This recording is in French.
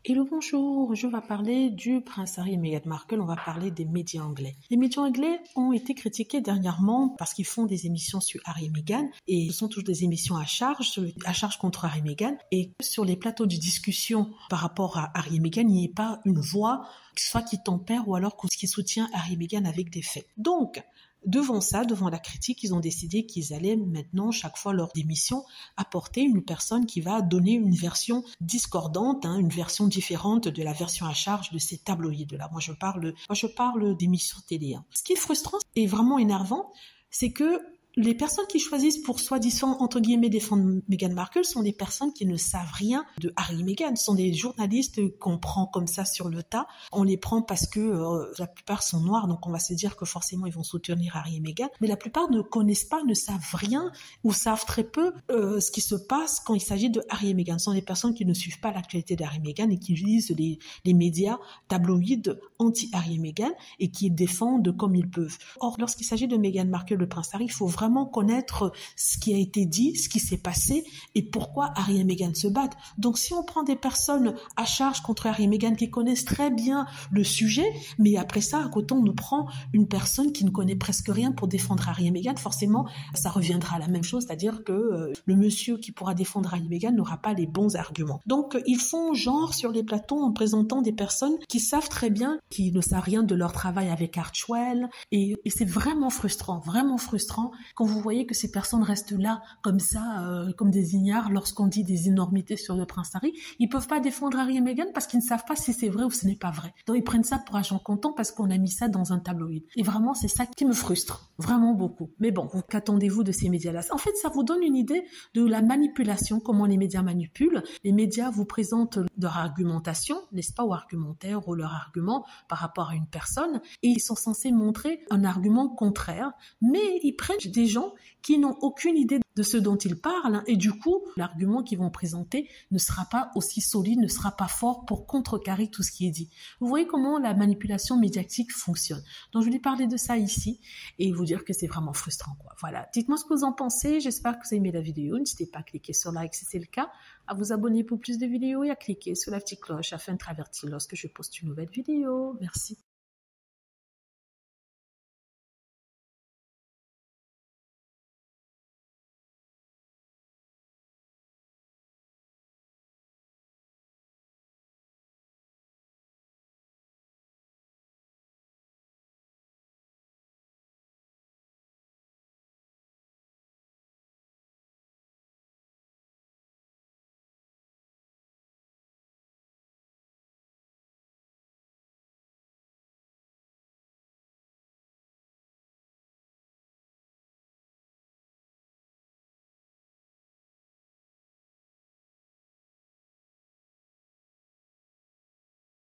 Hello, bonjour, je vais parler du prince Harry et Meghan Markle, on va parler des médias anglais. Les médias anglais ont été critiqués dernièrement parce qu'ils font des émissions sur Harry et Meghan et ce sont toujours des émissions à charge contre Harry et Meghan, et sur les plateaux de discussion par rapport à Harry et Meghan, il n'y a pas une voix soit qui tempère ou alors qui soutient Harry et Meghan avec des faits. Donc, devant la critique, ils ont décidé qu'ils allaient maintenant, chaque fois lors d'émission, apporter une personne qui va donner une version discordante, une version différente de la version à charge de ces tabloïds-là. Moi, je parle d'émissions télé. Ce qui est frustrant et vraiment énervant, c'est que les personnes qui choisissent pour soi-disant, entre guillemets, défendre Meghan Markle sont des personnes qui ne savent rien de Harry et Meghan. Ce sont des journalistes qu'on prend comme ça sur le tas. On les prend parce que la plupart sont noirs, donc on va se dire que forcément ils vont soutenir Harry et Meghan. Mais la plupart ne connaissent pas, ne savent rien ou savent très peu ce qui se passe quand il s'agit de Harry et Meghan. Ce sont des personnes qui ne suivent pas l'actualité d'Harry et Meghan et qui lisent les médias tabloïds anti-Harry et Meghan et qui défendent comme ils peuvent. Or, lorsqu'il s'agit de Meghan Markle, le prince Harry, il faut vraiment connaître ce qui a été dit, ce qui s'est passé et pourquoi Harry et Meghan se battent. Donc si on prend des personnes à charge contre Harry et Meghan qui connaissent très bien le sujet, mais après ça, à côté, on nous prend une personne qui ne connaît presque rien pour défendre Harry et Meghan, forcément, ça reviendra à la même chose, c'est-à-dire que le monsieur qui pourra défendre Harry et Meghan n'aura pas les bons arguments. Donc ils font genre sur les plateaux en présentant des personnes qui savent très bien, qui ne savent rien de leur travail avec Archewell, et c'est vraiment frustrant quand vous voyez que ces personnes restent là comme ça, comme des ignares lorsqu'on dit des énormités sur le prince Harry. Ils peuvent pas défendre Harry et Meghan parce qu'ils ne savent pas si c'est vrai ou ce n'est pas vrai. Donc ils prennent ça pour argent comptant parce qu'on a mis ça dans un tabloïd. Et vraiment, c'est ça qui me frustre, vraiment beaucoup. Mais bon, qu'attendez-vous de ces médias-là? En fait, ça vous donne une idée de la manipulation, comment les médias manipulent. Les médias vous présentent leur argumentation, n'est-ce pas, ou argumentaire, ou leur argument par rapport à une personne, et ils sont censés montrer un argument contraire, mais ils prennent des gens qui n'ont aucune idée de ce dont ils parlent, et du coup, l'argument qu'ils vont présenter ne sera pas aussi solide, ne sera pas fort pour contrecarrer tout ce qui est dit. Vous voyez comment la manipulation médiatique fonctionne. Donc, je voulais parler de ça ici et vous dire que c'est vraiment frustrant, quoi. Voilà. Dites-moi ce que vous en pensez. J'espère que vous avez aimé la vidéo. N'hésitez pas à cliquer sur like si c'est le cas, à vous abonner pour plus de vidéos et à cliquer sur la petite cloche afin d'être averti lorsque je poste une nouvelle vidéo. Merci.